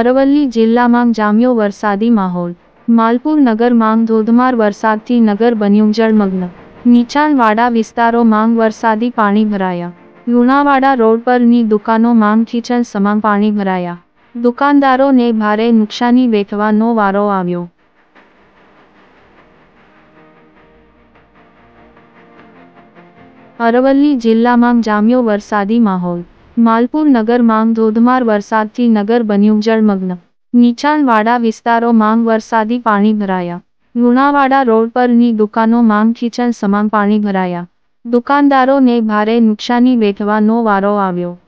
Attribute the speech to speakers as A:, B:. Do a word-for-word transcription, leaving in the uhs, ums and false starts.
A: અરવલ્લી જિલ્લામાં જામ્યો વરસાદી માહોલ. માલપુર નગરમાં ધોધમાર વરસાદથી નગર બન્યું જળમગ્ન. નીચાણવાળા વિસ્તારોમાં વરસાદી પાણી ભરાયા. લુણાવાડા રોડ પરની દુકાનોમાં કિચન સમાન પાણી ભરાયા. દુકાનદારોને ભારે નુકસાની વેઠવાનો વારો આવ્યો. અરવલ્લી જિલ્લામાં જામ્યો વરસાદી માહોલ. માલપુર નગરમાં ધોધમાર વરસાદથી નગર બન્યું જળમગ્ન. નીચાણવાળા વિસ્તારોમાં વરસાદી પાણી ભરાયા. લુણાવાડા રોડ પરની દુકાનોમાં કિચન સમાન પાણી ભરાયા. દુકાનદારોને ભારે નુકસાની વેઠવાનો વારો આવ્યો.